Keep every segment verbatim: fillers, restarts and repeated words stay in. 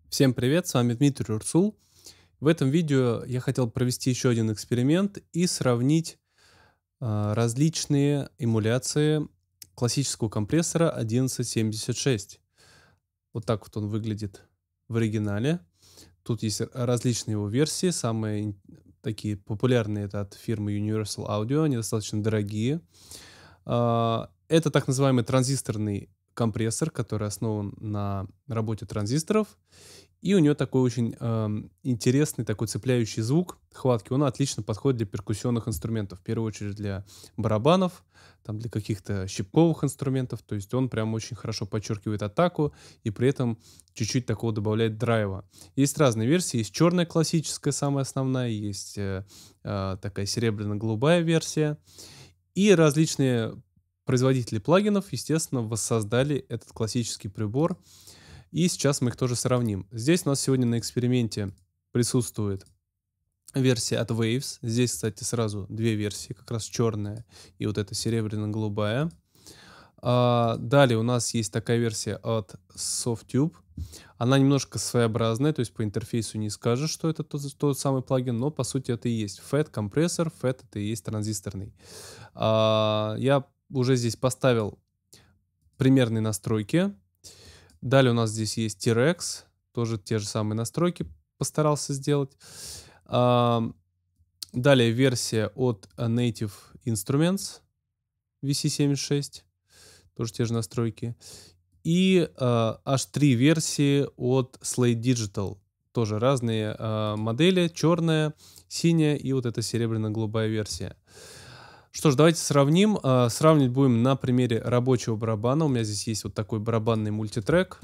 Всем привет, с вами Дмитрий Урсул. В этом видео я хотел провести еще один эксперимент и сравнить а, различные эмуляции классического компрессора одиннадцать семьдесят шесть. Вот так вот он выглядит в оригинале. Тут есть р- различные его версии. Самые ин- такие популярные это от фирмы Universal Audio. Они достаточно дорогие. А, Это так называемый транзисторный компрессор, который основан на работе транзисторов. И у нее такой очень, ам, интересный, такой цепляющий звук, хваткий. Он отлично подходит для перкуссионных инструментов. В первую очередь для барабанов, там для каких-то щипковых инструментов. То есть он прям очень хорошо подчеркивает атаку и при этом чуть-чуть такого добавляет драйва. Есть разные версии. Есть черная классическая, самая основная, есть э, а, такая серебряно-голубая версия. И различные производители плагинов, естественно, воссоздали этот классический прибор, и сейчас мы их тоже сравним. Здесь у нас сегодня на эксперименте присутствует версия от Waves. Здесь, кстати, сразу две версии, как раз черная и вот эта серебряно-голубая. А, далее у нас есть такая версия от Softtube. Она немножко своеобразная, то есть по интерфейсу не скажешь, что это тот, тот самый плагин, но по сути это и есть фэт компрессор, фэт это и есть транзисторный. А, я уже здесь поставил примерные настройки. Далее у нас здесь есть T-Rex, тоже те же самые настройки постарался сделать. Ам, Далее версия от э, Native Instruments ви си семьдесят шесть, тоже те же настройки. И а, аж три версии от Slate Digital, тоже разные а, модели, черная, синяя и вот эта серебряно-голубая версия. Что ж, давайте сравним. А, Сравнивать будем на примере рабочего барабана. У меня здесь есть вот такой барабанный мультитрек.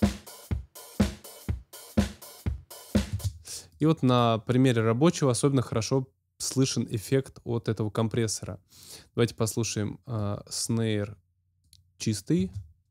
И вот на примере рабочего особенно хорошо слышен эффект от этого компрессора. Давайте послушаем а, снейр чистый.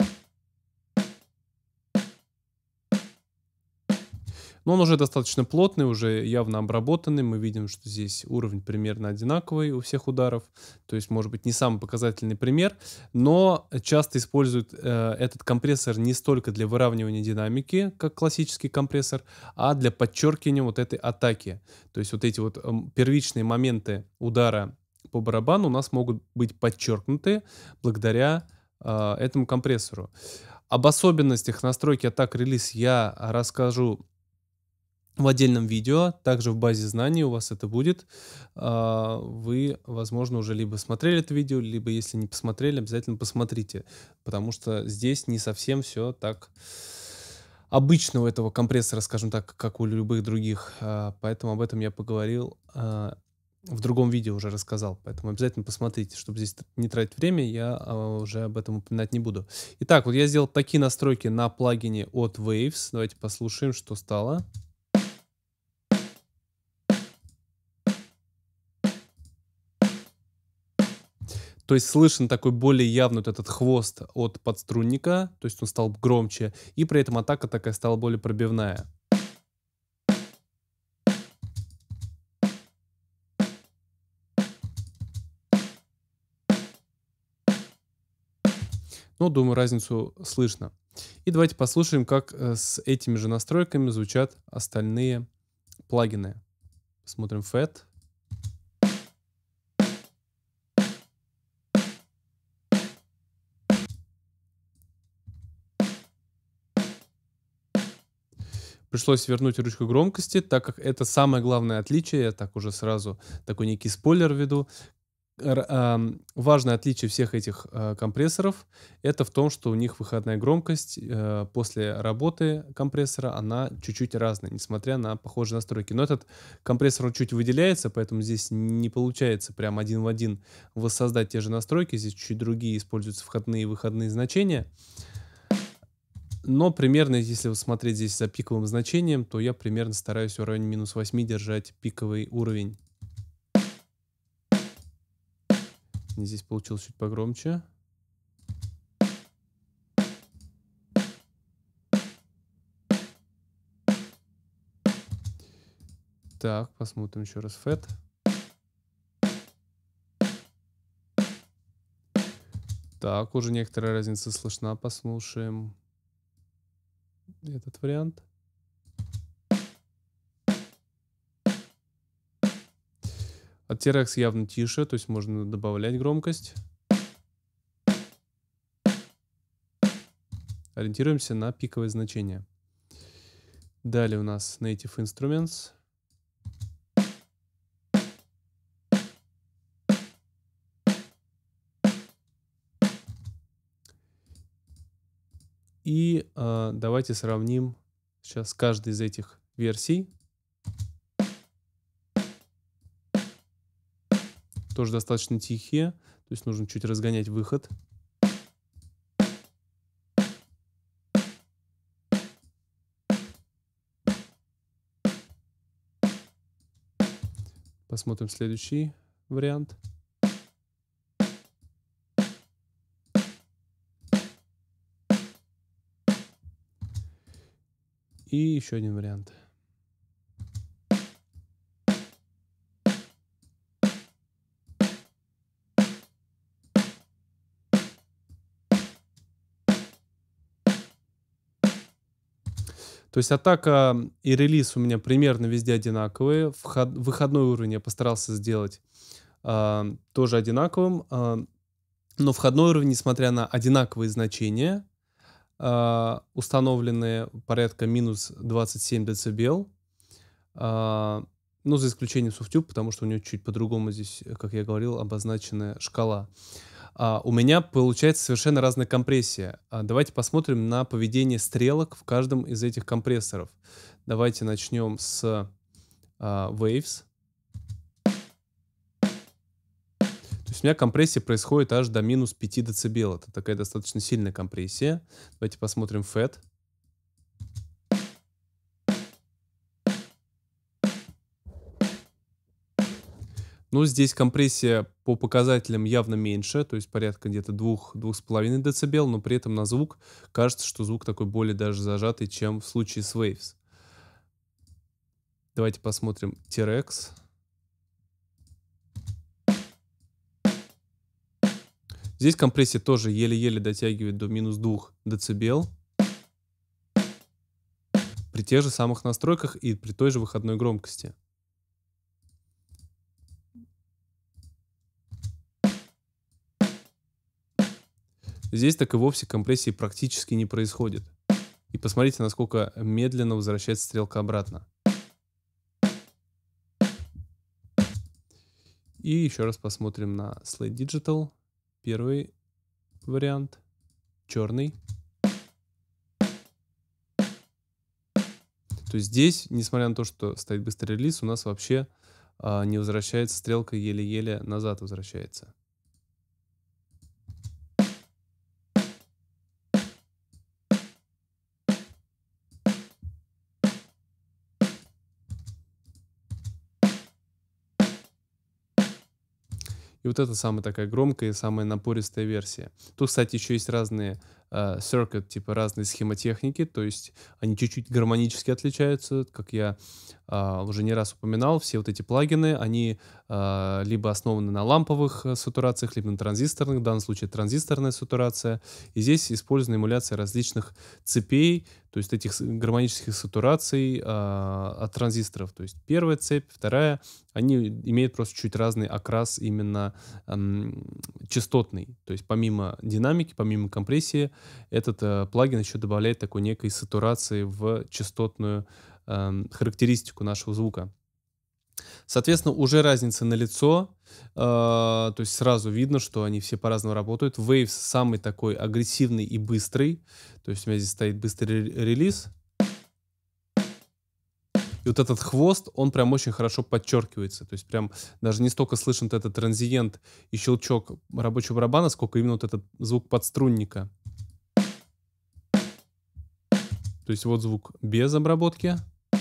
Но он уже достаточно плотный, уже явно обработанный. Мы видим, что здесь уровень примерно одинаковый у всех ударов. То есть, может быть, не самый показательный пример, но часто используют э, этот компрессор не столько для выравнивания динамики, как классический компрессор, а для подчеркивания вот этой атаки. То есть вот эти вот эм, первичные моменты удара по барабану у нас могут быть подчеркнуты благодаря а, этому компрессору. Об особенностях настройки атак релиз я расскажу в отдельном видео, также в базе знаний у вас это будет. А, Вы, возможно, уже либо смотрели это видео, либо если не посмотрели, обязательно посмотрите, потому что здесь не совсем все так обычно у этого компрессора, скажем так, как у любых других. А, Поэтому об этом я поговорил а, в другом видео уже рассказал, поэтому обязательно посмотрите, чтобы здесь т- не тратить время, я а, уже об этом упоминать не буду. Итак, вот я сделал такие настройки на плагине от Waves. Давайте послушаем, что стало. То есть слышен такой более явный вот этот хвост от подструнника, то есть он стал громче, и при этом атака такая стала более пробивная. Ну, думаю, разницу слышно. И давайте послушаем, как э, с этими же настройками звучат остальные плагины. Смотрим фэт. Пришлось вернуть ручку громкости, так как это самое главное отличие, я так уже сразу такой некий спойлер введу. Р ам, важное отличие всех этих, а, компрессоров — это в том, что у них выходная громкость, э, после работы компрессора, она чуть-чуть разная, несмотря на похожие настройки. Но этот компрессор, он чуть выделяется, поэтому здесь не получается прям один в один воссоздать те же настройки. Здесь чуть другие используются входные и выходные значения. Но примерно, если вот смотреть здесь за пиковым значением, то я примерно стараюсь в районе минус восьми держать пиковый уровень. Здесь получилось чуть погромче. Так, посмотрим еще раз фэт. Так, уже некоторая разница слышна. Послушаем этот вариант. От T Rex явно тише, то есть можно добавлять громкость. Ориентируемся на пиковые значения. Далее у нас Native Instruments. И э, давайте сравним сейчас каждый из этих версий. Тоже достаточно тихие, то есть нужно чуть разгонять выход. Посмотрим следующий вариант. И еще один вариант. То есть атака и релиз у меня примерно везде одинаковые. Вход, выходной уровень я постарался сделать а, тоже одинаковым. А, но входной уровень, несмотря на одинаковые значения, а, установленные порядка минус двадцать семь децибел, а, ну, за исключением SoftTube, потому что у него чуть по-другому здесь, как я говорил, обозначенная шкала. А, у меня получается совершенно разная компрессия. А, давайте посмотрим на поведение стрелок в каждом из этих компрессоров. Давайте начнем с а, Waves. То есть у меня компрессия происходит аж до минус пяти децибел. Это такая достаточно сильная компрессия. Давайте посмотрим Fat. Ну, здесь компрессия по показателям явно меньше, то есть порядка где-то двух-двух с половиной децибел, но при этом на звук кажется, что звук такой более даже зажатый, чем в случае с Waves. Давайте посмотрим T Rex. Здесь компрессия тоже еле-еле дотягивает до минус двух децибел. При тех же самых настройках и при той же выходной громкости. Здесь так и вовсе компрессии практически не происходит. И посмотрите, насколько медленно возвращается стрелка обратно. И еще раз посмотрим на Slate Digital. Первый вариант. Черный. То есть здесь, несмотря на то, что стоит быстрый релиз, у нас вообще а, не возвращается стрелка, еле-еле назад возвращается. И вот это самая такая громкая и самая напористая версия. Тут, кстати, еще есть разные э, circuit, типа разные схемотехники, то есть они чуть-чуть гармонически отличаются, как я э, уже не раз упоминал. Все вот эти плагины, они э, либо основаны на ламповых э, сатурациях, либо на транзисторных, в данном случае транзисторная сатурация. И здесь использована эмуляция различных цепей, то есть этих гармонических сатураций э, от транзисторов. То есть первая цепь, вторая, они имеют просто чуть разный окрас именно эм, частотный. То есть помимо динамики, помимо компрессии, этот э, плагин еще добавляет такой некой сатурации в частотную эм, характеристику нашего звука. Соответственно, уже разница налицо, э, то есть сразу видно, что они все по-разному работают. Waves самый такой агрессивный и быстрый, то есть у меня здесь стоит быстрый релиз. И вот этот хвост, он прям очень хорошо подчеркивается. То есть прям даже не столько слышен этот транзиент и щелчок рабочего барабана, сколько именно вот этот звук подструнника. То есть вот звук без обработки.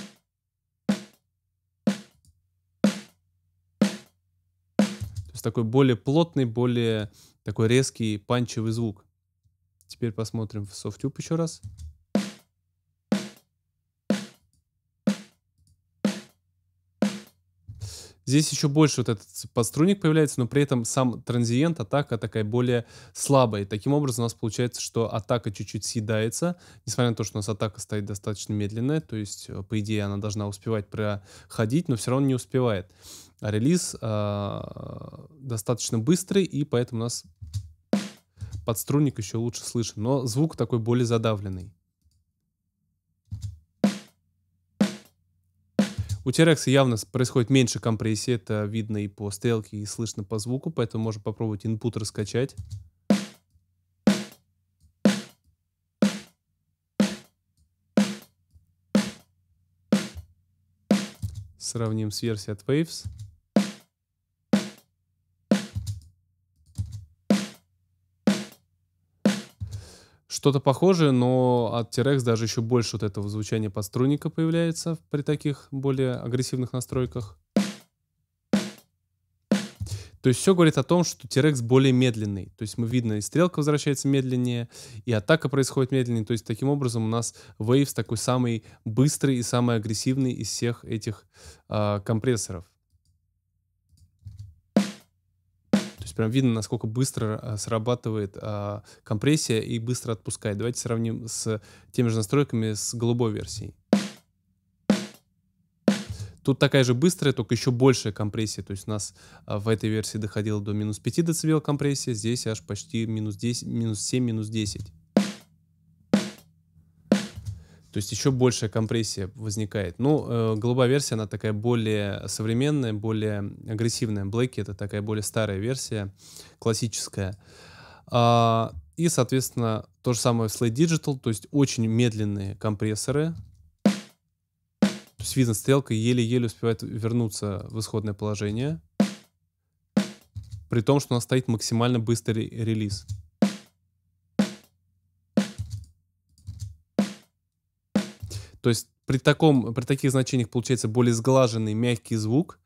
То есть такой более плотный, более такой резкий, панчевый звук. Теперь посмотрим в SoftTube еще раз. Здесь еще больше вот этот подструнник появляется, но при этом сам транзиент, атака такая более слабая. И таким образом у нас получается, что атака чуть-чуть съедается, несмотря на то, что у нас атака стоит достаточно медленная, то есть, э, по идее, она должна успевать проходить, но все равно не успевает. А релиз а, достаточно быстрый, и поэтому у нас подструнник еще лучше слышен, но звук такой более задавленный. У T-Rex явно с- происходит меньше компрессии, это видно и по стрелке, и слышно по звуку, поэтому можно попробовать input раскачать. Сравним с версией от Waves. Что-то похожее, но от T-Rex даже еще больше вот этого звучания подструнника появляется при таких более агрессивных настройках. То есть все говорит о том, что T-Rex более медленный. То есть мы видно, и стрелка возвращается медленнее, и атака происходит медленнее. То есть таким образом у нас Waves такой самый быстрый и самый агрессивный из всех этих а, компрессоров. То есть прям видно, насколько быстро а, срабатывает а, компрессия и быстро отпускает. Давайте сравним с теми же настройками с голубой версией. Тут такая же быстрая, только еще большая компрессия. То есть у нас а, в этой версии доходило до минус пяти дБ компрессия, здесь аж почти минус десять, минус семь, минус десять. То есть еще большая компрессия возникает. Ну, э, голубая версия, она такая более современная, более агрессивная. Blacky — это такая более старая версия, классическая. А, и, соответственно, то же самое в Slate Digital, то есть очень медленные компрессоры. То есть видно, стрелка еле-еле успевает вернуться в исходное положение, при том, что у нас стоит максимально быстрый релиз. То есть при таком, при таких значениях получается более сглаженный, мягкий звук,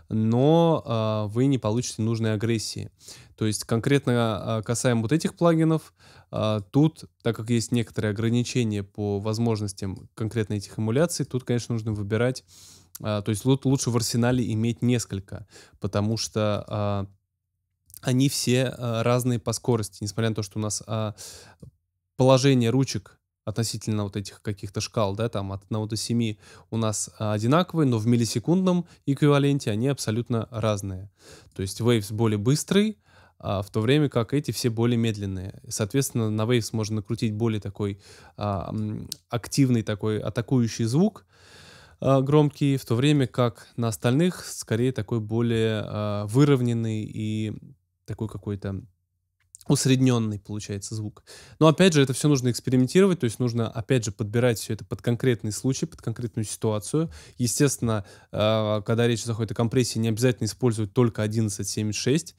но а, вы не получите нужной агрессии. То есть конкретно а, касаемо вот этих плагинов, а, тут, так как есть некоторые ограничения по возможностям конкретно этих эмуляций, тут, конечно, нужно выбирать, а, то есть лу- лучше в арсенале иметь несколько, потому что а, они все а, разные по скорости, несмотря на то, что у нас а, положение ручек относительно вот этих каких-то шкал, да, там от одного до семи у нас а, одинаковые, но в миллисекундном эквиваленте они абсолютно разные. То есть Waves более быстрый, а, в то время как эти все более медленные. Соответственно, на Waves можно накрутить более такой а, м, активный такой атакующий звук, а, громкий, в то время как на остальных скорее такой более а, выровненный и такой какой-то усредненный получается звук. Но опять же, это все нужно экспериментировать, то есть нужно, опять же, подбирать все это под конкретный случай, под конкретную ситуацию. Естественно, а, когда речь заходит о компрессии, не обязательно использовать только одиннадцать семьдесят шесть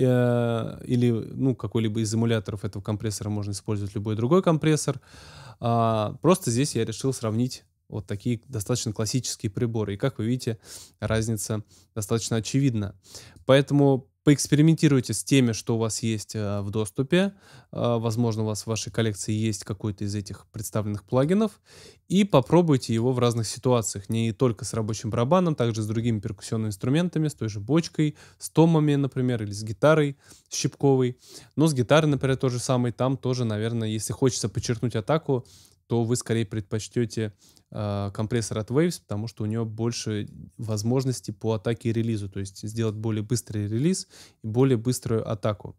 э, или, ну, какой-либо из эмуляторов этого компрессора, можно использовать любой другой компрессор. А, Просто здесь я решил сравнить вот такие достаточно классические приборы. И как вы видите, разница достаточно очевидна. Поэтому поэкспериментируйте с теми, что у вас есть э, в доступе. Э, возможно, у вас в вашей коллекции есть какой-то из этих представленных плагинов. И попробуйте его в разных ситуациях. Не только с рабочим барабаном, также с другими перкуссионными инструментами, с той же бочкой, с томами, например, или с гитарой щипковой. Но с гитарой, например, то же самое. Там тоже, наверное, если хочется подчеркнуть атаку, то вы скорее предпочтете э, компрессор от Waves, потому что у него больше возможностей по атаке и релизу, то есть сделать более быстрый релиз и более быструю атаку.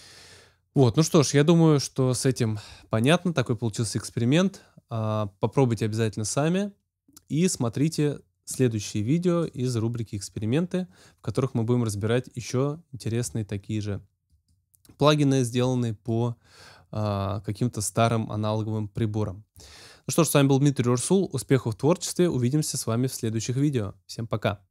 Вот, ну что ж, я думаю, что с этим понятно, такой получился эксперимент. А, попробуйте обязательно сами и смотрите следующие видео из рубрики «Эксперименты», в которых мы будем разбирать еще интересные такие же плагины, сделанные по а, каким-то старым аналоговым приборам. Ну что ж, с вами был Дмитрий Урсул. Успехов в творчестве. Увидимся с вами в следующих видео. Всем пока.